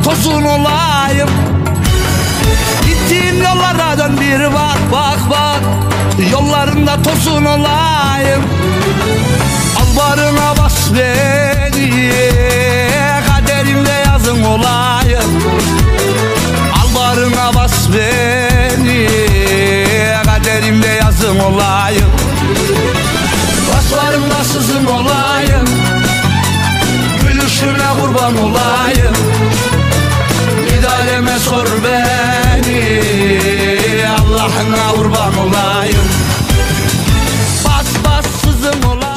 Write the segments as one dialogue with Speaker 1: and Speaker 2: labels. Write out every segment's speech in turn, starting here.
Speaker 1: tozun olayım. Gittiğim yollara dön bir bak bak bak, yollarında tozun olayım. Al barına bas beni, kaderimde yazın olayım. Al barına bas beni, kaderimde yazın olayım. Başlarımda sızın olayım, gülüşüne kurban olayım. Bir aleme sor beni, Allah'ına kurban olayım. Bas bas sızın olayım.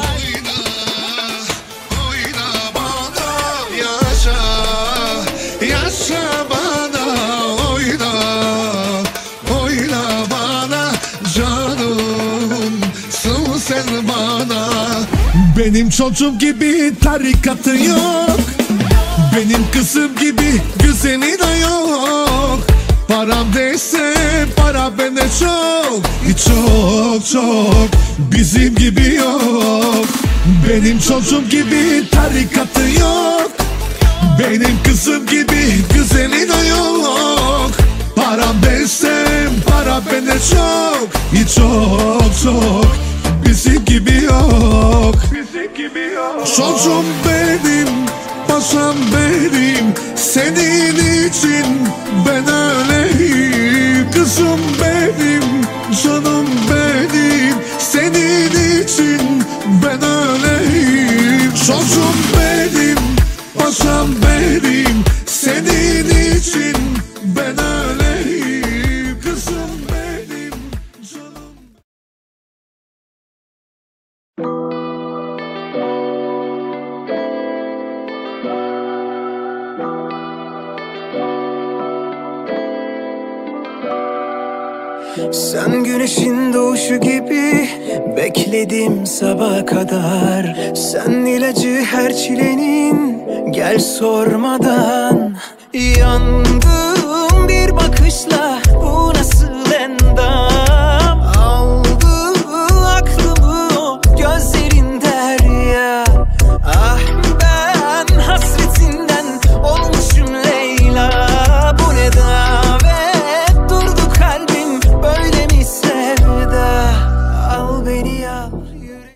Speaker 2: Oyna bana yaşa, yaşa bana oyna, oyna bana canımsın sen bana. Benim çocuğum gibi tarikatı yok, benim kızım gibi güzeli de yok. Param değilse para bende çok, çok çok bizim gibi yok. Benim çocuğum gibi tarikatı yok, benim kızım gibi güzeli de yok. Param değilse para bende çok, çok çok bizim gibi yok. Çocuğum benim, paşam benim, senin için ben öleyim. Kızım benim, canım benim, senin için ben öleyim. Çocuğum benim, paşam benim, senin için ben öleyim. Kızım benim, canım.
Speaker 3: Sen güneşin doğuşu gibi bekledim sabaha kadar. Sen ilacı her çilenin, gel sormadan. Yandım bir bakışla, bu nasıl endam. Aldı aklımı o gözlerin derya. Ah ben hasretinden olmuşum Leyla. Bu ne davet, durdu kalbim, böyle mi sevda? Al beni al yüreğim.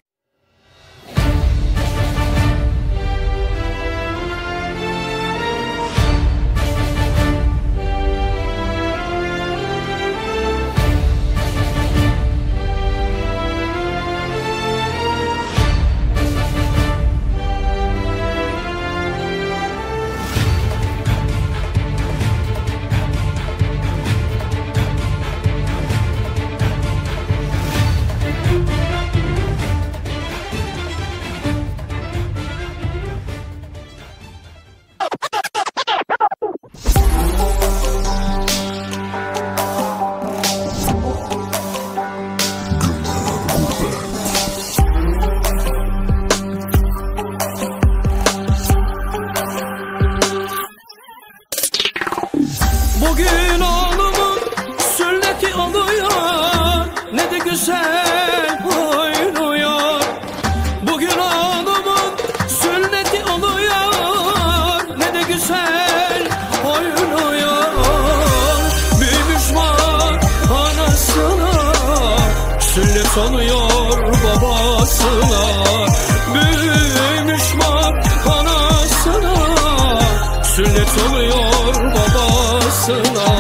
Speaker 4: Bugün oğlumun sünneti oluyor, ne de güzel oynuyor. Bugün oğlumun sünneti oluyor, ne de güzel oynuyor. Büyümüş var anasına, sünnet oluyor babasına. Büyümüş var anasına, sünnet oluyor babasına.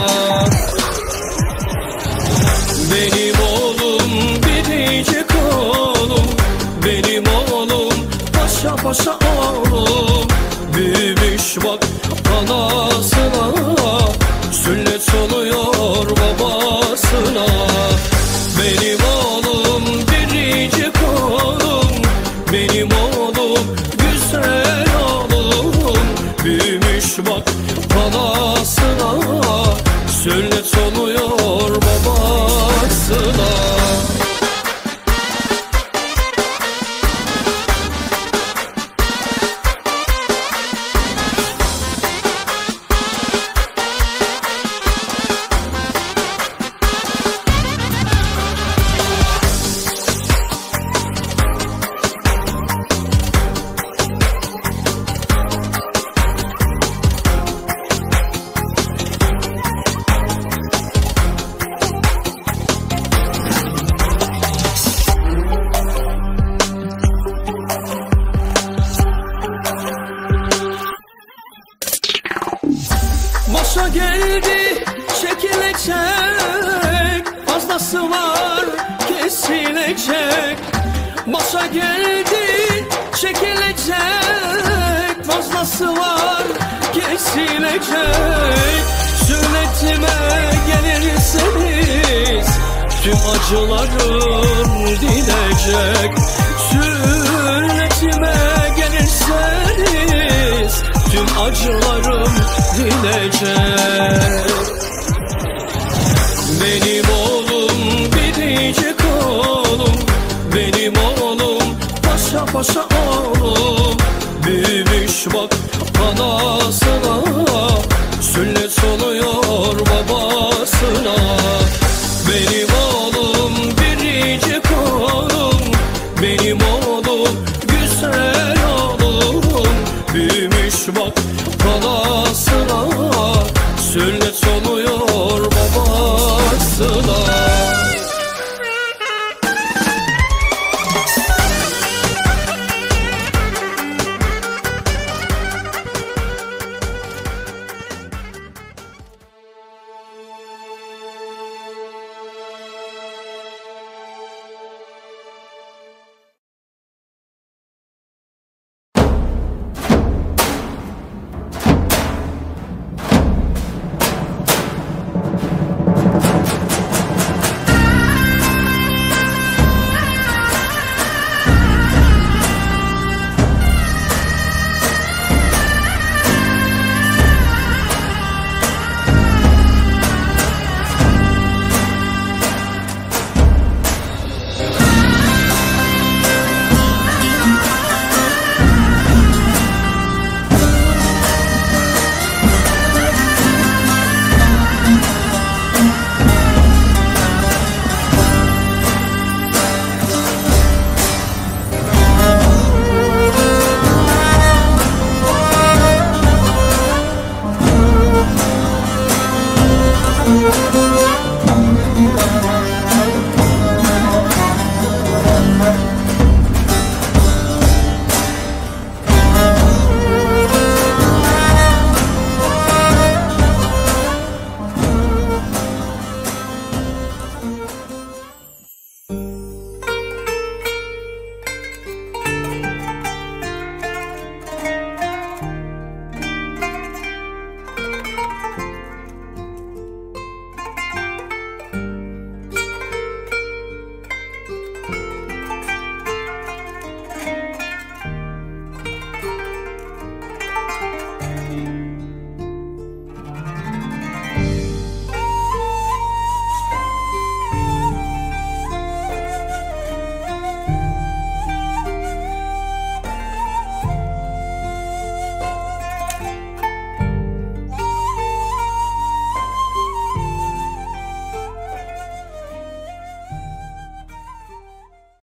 Speaker 4: Benim oğlum biricik oğlum, benim oğlum paşa paşa oğlum. Büyümüş bak anasına, sünnet oluyor babasına. Benim oğlum biricik oğlum, benim oğlum güzel oğlum. Büyümüş bak anasına, sünnet oluyor babasına. Başa geldi çekilecek, fazlası var kesilecek. Sünnetime gelirseniz tüm acılarım dinecek. Sünnetime gelirseniz tüm acılarım dinecek. Benim oğlum biricik oğlum, benim oğlum paşa paşa oğlum. Büyümüş bak anasına, sünnet oluyor babasına. Benim